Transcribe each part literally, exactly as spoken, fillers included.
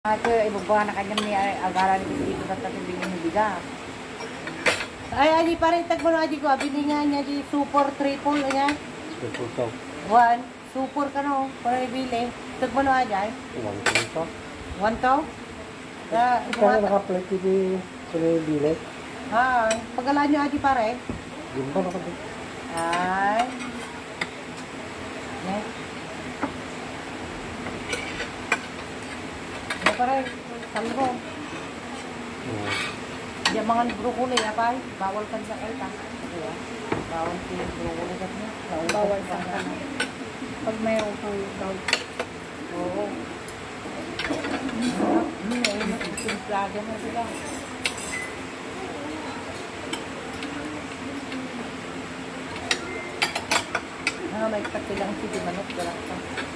Ako, ibugbuhan na kanyang ni agaran ni dito sa tatibing ng bigas. Ay, ali pa rin tagmo na di ko. Bilingan niya di super triple niya. Triple to. One, super ka no. Para ibili. Tagmo na di ay. One to. One to? Ya, Kaya naka-plate di sa ibili. Ah, pagalan niyo adi pare. Gimba na kasi. Ay. Ne. Pare, salbo. Hmm. Diyan mga broccoli, apay. Bawal kan sa elta. Diba? Bawal si broccoli kat niya. Bawal sa kanan. Pag mayroon kang gout. Oo. Hmm, ayun na. Simplaga na sila. Ah, may katilang si Dimanot. Galak pa.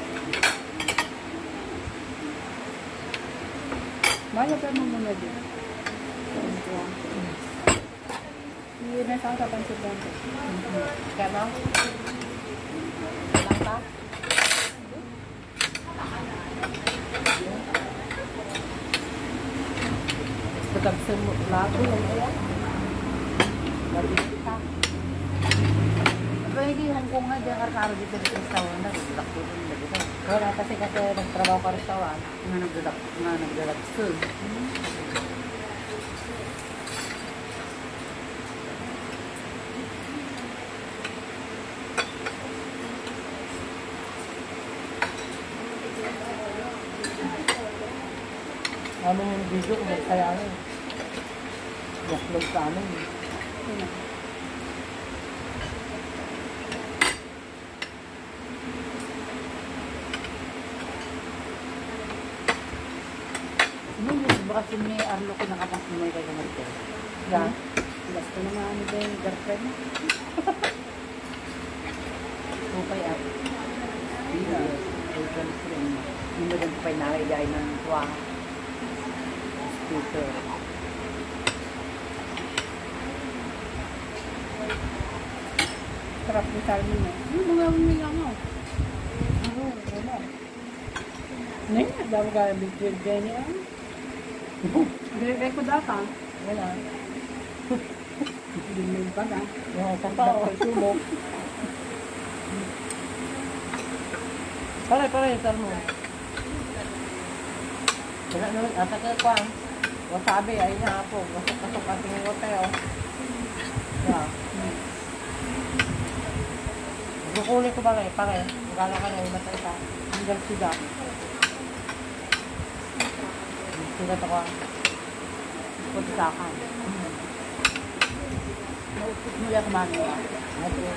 Mahal pa mong muna din. Hindi na sa kapan sa banko. Kaya mo? Lang pa? Pagkabsin mo lago lang kaya? Labis ka. Pero hindi Hong Kong nga dyan karkaro dito sa restaurant na nagdalak dito nila dito. Wala kasi kasi nagtrabaho ka restaurant nga nagdalak nga nagdalak soon. Ano yung video kung kaya ano eh. Upload sa amin eh. Kasi ni Arlo ko nakapang sumay kayo naman ito. Yan. Last ko naman ano ba yung girlfriend mo? Supay at Pila. Ay, girlfriend mo. Hindi mo din pa inakayay ng tuwa. Scooter. Sarap yung salmon mo. Ano mga uming lang mo? Ano? Wala. Ngayon, dapat ka big twelve ganyan. Bebe ko data. Wala. Hindi mo yung baga. Yung sakta ko subok. Pare, pare, sal mo. Wala naman, ata ka ko ang wasabi, ay na po. Wasok-wasok ang tingin ko tayo. Yeah. Broccoli ko pare, pare. Magala ka na yung matay ka. Hanggang sida. Sida to ko. Pwede sa akin. Naupit mo yan kumano. Ito.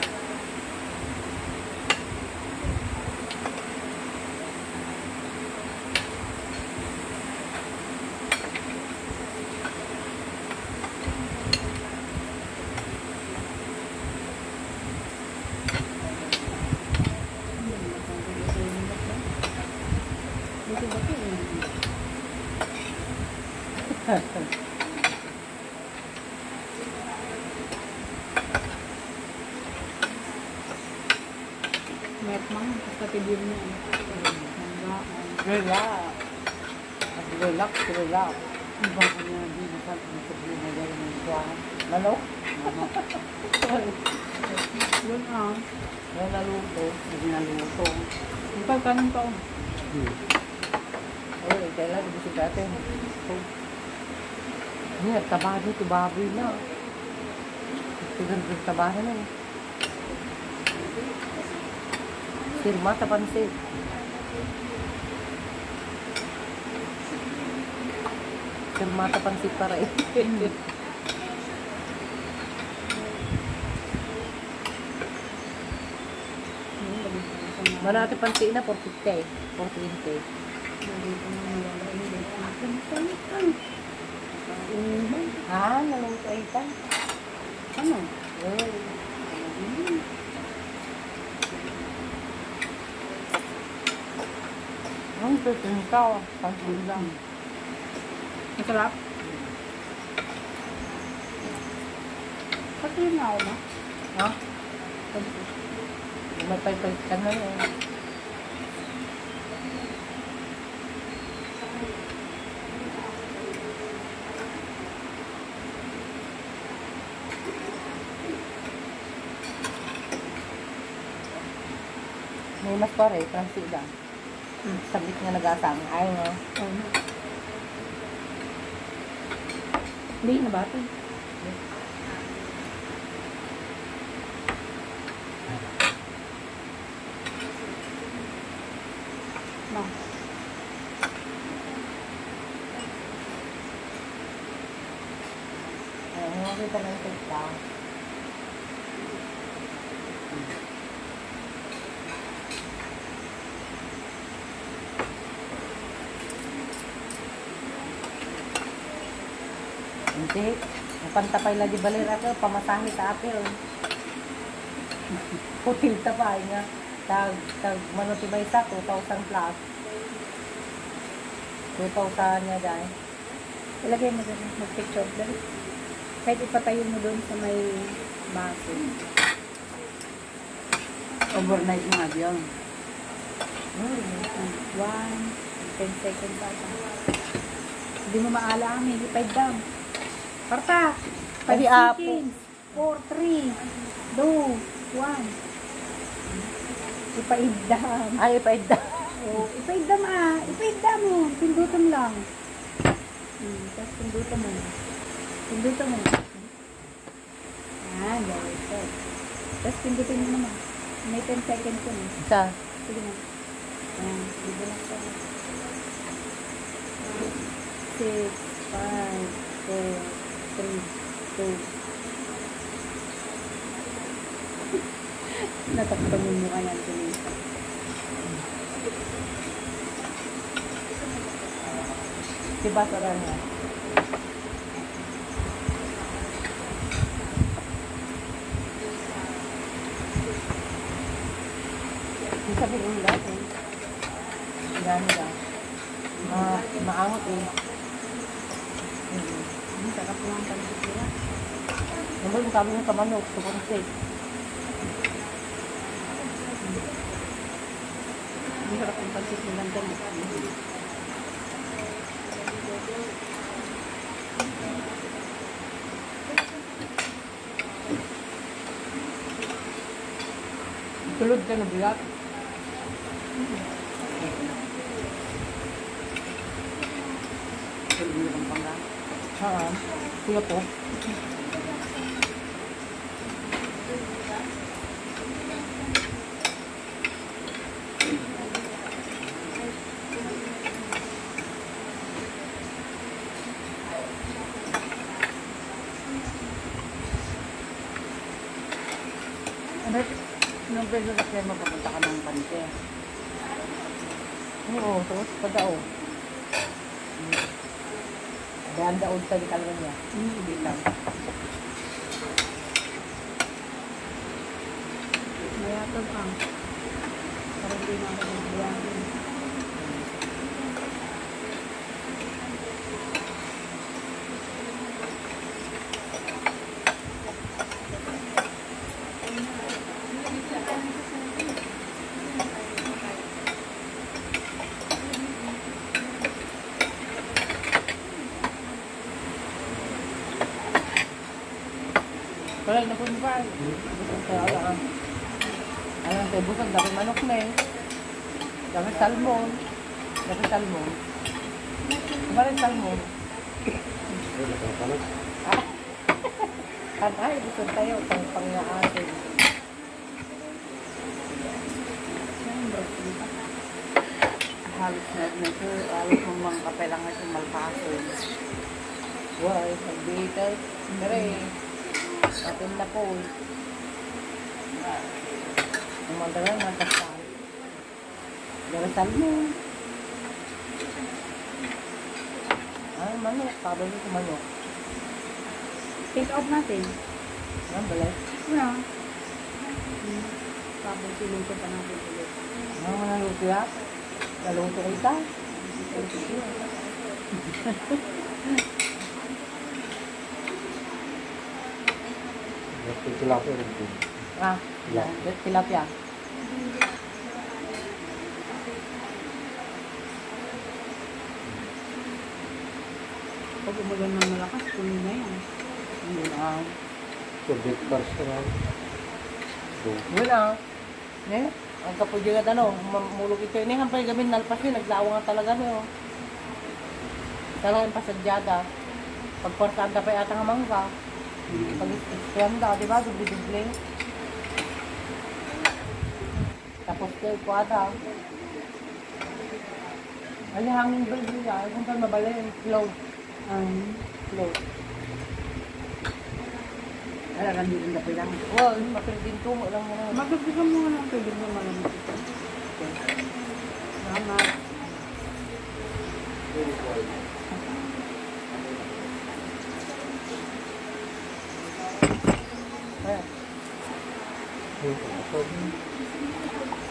Met mang, basta tibir niya. Relax. Relax, relax. Ibang kanya na din sa problema dahil ng tuwahan. Lalo? Yun ah. Wala naluto. Hindi naluto. Ang pagkanin pa. Hmm. Ay, kailan ibig si dati. Niya, taba dito, baboy na. Sigan ko taba na eh. Sirma, tapansit. Sirma, tapansit para eh. Malaki pansit na, four fifty. four twenty. Ah, naluto ay ito. Ano? Well, ang tutin ka, pansin lang. Masarap? Pati na ako na. Ha? Mapay-pay ka na eh. mas pare, transida. Hmm. Sabit nga nagasang. Ayaw nga. Oo na. Hindi na ba ito? Ma. Ayaw nga kita ng tikta. Hindi. Napantapay la di balera ko, pamasahe ta apil. Hotel tapay nga. Tag, tag, manutibay sa two thousand plus. two thousand niya dahil. Ilagay mo doon, mag-picture doon. Kahit ipatayo mo doon sa may baso. Overnight mga diyan. Hmm. One, ten seconds ata. Hindi mo maalami, ipay down. Parta! Five Ay, apo. seconds. Four, three, two, one. Ipay down. Ay, paida. Oh, ipay down ah. Ipay down mo. Pindutan lang. Hmm, tapos pindutan mo. Pindutan mo. Ah, very good. Tapos pindutin mo naman. May ten seconds yun eh. Isa. Sige na. Ayan, sige na siya. Six, five, four, three, two. Natakpan yung mukha niyan, Tulisa. Diba sa kanya? Hindi sabi ko lahat eh. Gano'n lang. Ma maangot eh. Ang sarap lang ang pansit nila. Naman kami ng kamanok. Sobrang steak. Ang sarap ang pansit nilang ganit. Tulog ka na biyak. Tulog na kang pangga. Haan. Kuya po. Ano? Nung pwede sa kaya mapapunta ka ng panite. Oo, tapos padao. Dahan daod sa likalman niya. Hindi lang. Mayatog ang. Parang di na ako nagbiyahin. Wala na po ni Pai. Kaya wala ka. Ayun, kay Busog, dami manok na eh. Dami salmon. Dami salmon. Diba rin salmon? Ay, nakapalas. Ah. Ay, Busog tayo. Pang pang nga atin. Siyempre, di ba? Halos na na ito. Halos mong mga kapelangan yung malpaso. Why? Pag-bitter. Pero atin na po. Ang magalang natasal. Darasal mo. Ay, manok. Kabal ko manok. Take out natin. Ang balay. Wala. Hmm. Tapos siluto pa natin ulit. Ang mga naluto ya. Naluto kita. Bakit tilapia rin po? Ah, yan. Tilapia. Pag umagan ng malakas, kunin na yan. Hindi na. So, breakfast na lang. So, Wala. Eh? Ang kapudyo nga ano, mamulog ito. Ini hampay gamin nalpas yun, naglawa nga talaga niyo. Talagang pasadyada. Pagportanda pa yata nga mangga. Pag-ispenda, di ba? Dubli-dubli. Tapos kayo ko ata. Ay, hangin ba yun siya? Kung saan mabala yung flow. Um, Flow. Ala, nandito na pa lang. Wow, yung mapildin tungo lang yun. Magagdagan mo nga ng tubig na malamig ito. Salamat. Ayan. Yung kapatid.